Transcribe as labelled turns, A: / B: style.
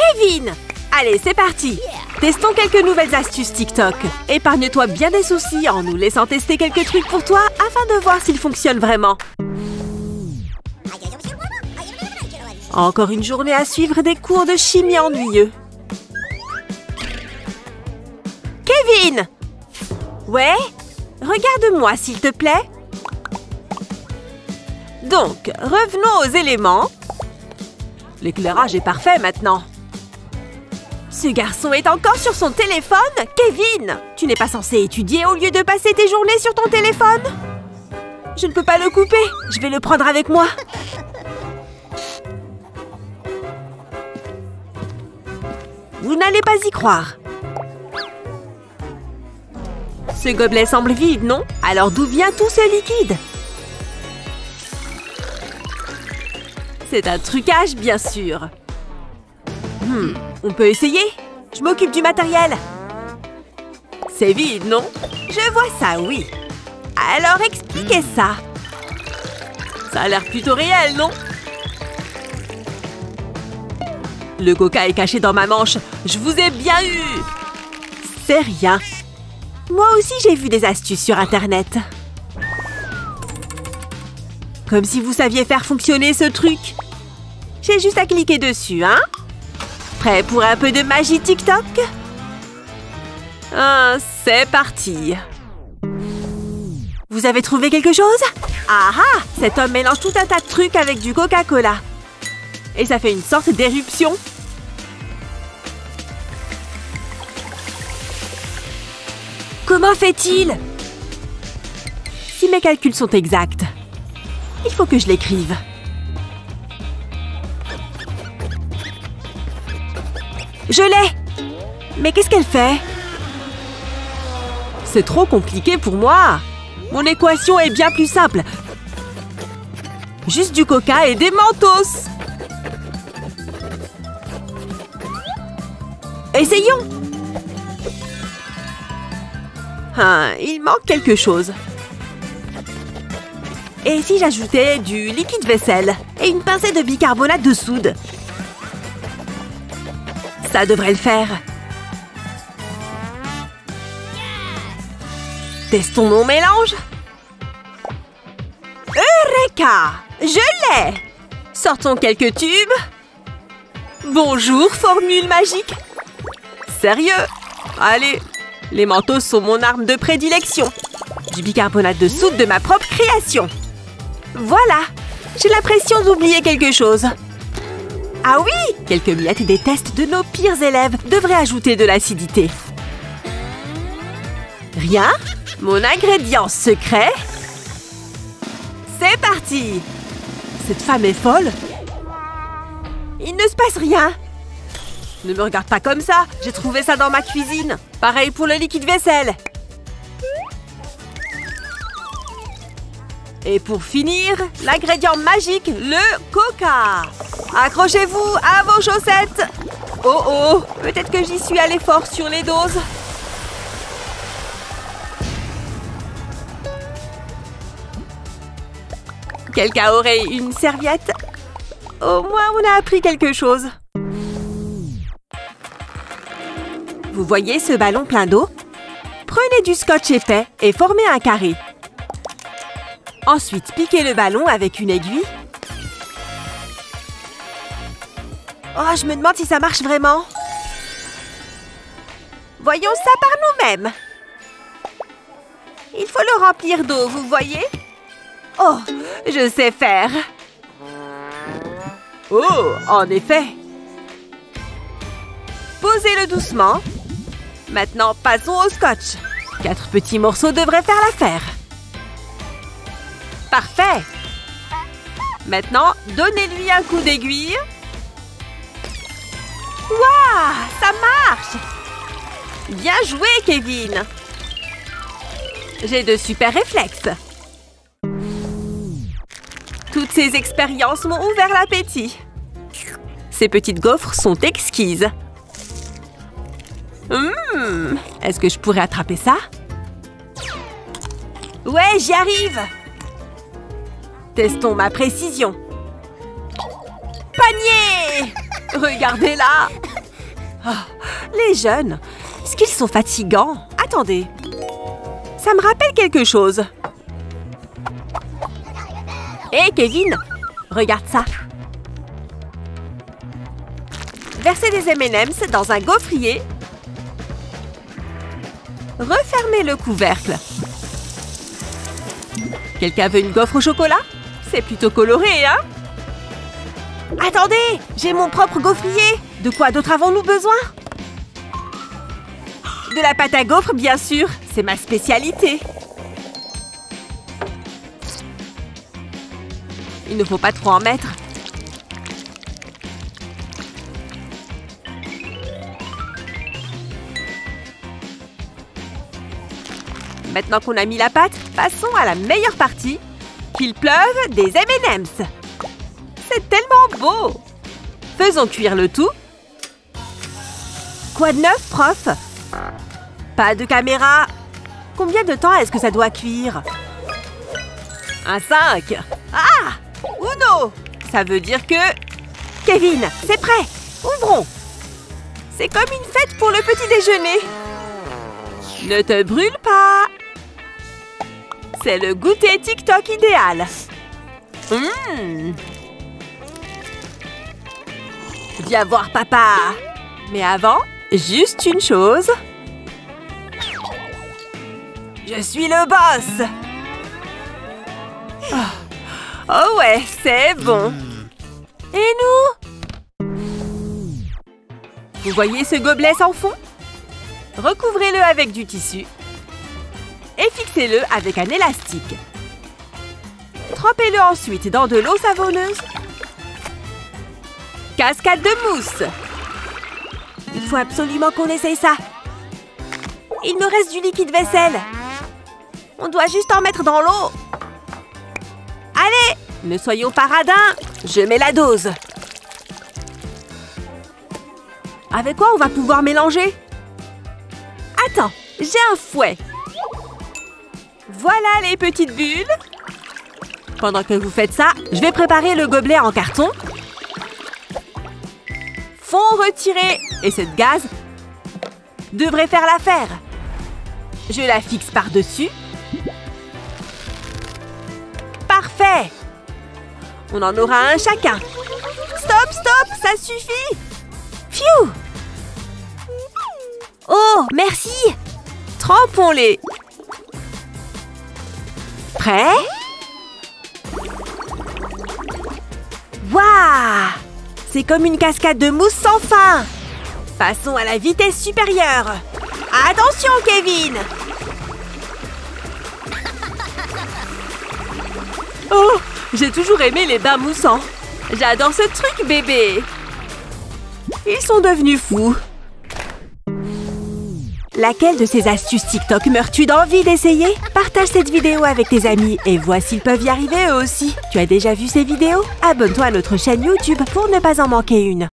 A: Kevin! Allez, c'est parti! Testons quelques nouvelles astuces TikTok. Épargne-toi bien des soucis en nous laissant tester quelques trucs pour toi afin de voir s'ils fonctionnent vraiment. Encore une journée à suivre des cours de chimie ennuyeux. Kevin! Ouais? Regarde-moi, s'il te plaît. Donc, revenons aux éléments. L'éclairage est parfait maintenant. Ce garçon est encore sur son téléphone? Kevin! Tu n'es pas censé étudier au lieu de passer tes journées sur ton téléphone? Je ne peux pas le couper. Je vais le prendre avec moi. Vous n'allez pas y croire. Ce gobelet semble vide, non? Alors d'où vient tout ce liquide? C'est un trucage, bien sûr. On peut essayer? Je m'occupe du matériel. C'est vide, non? Je vois ça, oui. Alors expliquez ça. Ça a l'air plutôt réel, non? Le coca est caché dans ma manche. Je vous ai bien eu. C'est rien. Moi aussi, j'ai vu des astuces sur Internet. Comme si vous saviez faire fonctionner ce truc. J'ai juste à cliquer dessus, hein? Prêt pour un peu de magie TikTok? C'est parti. Vous avez trouvé quelque chose? Ah ah! Cet homme mélange tout un tas de trucs avec du Coca-Cola. Et ça fait une sorte d'éruption. Comment fait-il? Si mes calculs sont exacts, il faut que je l'écrive. Je l'ai! Mais qu'est-ce qu'elle fait? C'est trop compliqué pour moi. Mon équation est bien plus simple. Juste du coca et des mentos. Essayons! Il manque quelque chose. Et si j'ajoutais du liquide vaisselle et une pincée de bicarbonate de soude? Ça devrait le faire. Testons mon mélange. Eureka! Je l'ai! Sortons quelques tubes. Bonjour, formule magique. Sérieux? Allez, les mentos sont mon arme de prédilection. Du bicarbonate de soude de ma propre création. Voilà! J'ai l'impression d'oublier quelque chose. Ah oui! Quelques miettes des tests de nos pires élèves devraient ajouter de l'acidité. Rien? Mon ingrédient secret? C'est parti! Cette femme est folle. Il ne se passe rien. Ne me regarde pas comme ça. J'ai trouvé ça dans ma cuisine. Pareil pour le liquide vaisselle. Et pour finir, l'ingrédient magique, le coca. Accrochez-vous à vos chaussettes. Oh oh, peut-être que j'y suis allée fort sur les doses. Quelqu'un aurait une serviette? Au moins, on a appris quelque chose. Vous voyez ce ballon plein d'eau? Prenez du scotch épais et formez un carré. Ensuite, piquez le ballon avec une aiguille. Oh, je me demande si ça marche vraiment. Voyons ça par nous-mêmes. Il faut le remplir d'eau, vous voyez? Oh, je sais faire. Oh, en effet. Posez-le doucement. Maintenant, passons au scotch. 4 petits morceaux devraient faire l'affaire. Parfait. Maintenant, donnez-lui un coup d'aiguille. Waouh, ça marche. Bien joué, Kevin. J'ai de super réflexes. Toutes ces expériences m'ont ouvert l'appétit. Ces petites gaufres sont exquises. Est-ce que je pourrais attraper ça? Ouais, j'y arrive! Testons ma précision. Panier! Regardez-la! Les jeunes, est-ce qu'ils sont fatigants? Attendez. Ça me rappelle quelque chose. Hé, Kevin, regarde ça. Versez des M&M's dans un gaufrier. Refermez le couvercle. Quelqu'un veut une gaufre au chocolat? C'est plutôt coloré, hein? Attendez, j'ai mon propre gaufrier. De quoi d'autre avons-nous besoin? De la pâte à gaufres, bien sûr. C'est ma spécialité. Il ne faut pas trop en mettre. Maintenant qu'on a mis la pâte, passons à la meilleure partie. Qu'il pleuve des M&M's. C'est tellement beau. Faisons cuire le tout. Quoi de neuf, prof? Pas de caméra. Combien de temps est-ce que ça doit cuire? Un 5. Ah! Uno! Ça veut dire que... Kevin, c'est prêt. Ouvrons. C'est comme une fête pour le petit déjeuner. Ne te brûle pas. C'est le goûter TikTok idéal. Viens voir papa. Mais avant, juste une chose. Je suis le boss. Oh ouais, c'est bon. Et nous? Vous voyez ce gobelet sans fond? Recouvrez-le avec du tissu. Et fixez-le avec un élastique. Trempez-le ensuite dans de l'eau savonneuse. Cascade de mousse. Il faut absolument qu'on essaye ça. Il me reste du liquide vaisselle. On doit juste en mettre dans l'eau. Allez, ne soyons pas radins. Je mets la dose. Avec quoi on va pouvoir mélanger? Attends, j'ai un fouet. Voilà les petites bulles. Pendant que vous faites ça, je vais préparer le gobelet en carton. Fond retiré. Et cette gaze devrait faire l'affaire. Je la fixe par-dessus. Parfait. On en aura un chacun. Stop, stop, ça suffit. Pfiou. Oh, merci. Trempons-les. Prêt? Waouh! C'est comme une cascade de mousse sans fin. Passons à la vitesse supérieure. Attention, Kevin! Oh, j'ai toujours aimé les bains moussants. J'adore ce truc, bébé. Ils sont devenus fous. Laquelle de ces astuces TikTok meurs-tu d'envie d'essayer? Partage cette vidéo avec tes amis et vois s'ils peuvent y arriver eux aussi. Tu as déjà vu ces vidéos? Abonne-toi à notre chaîne YouTube pour ne pas en manquer une.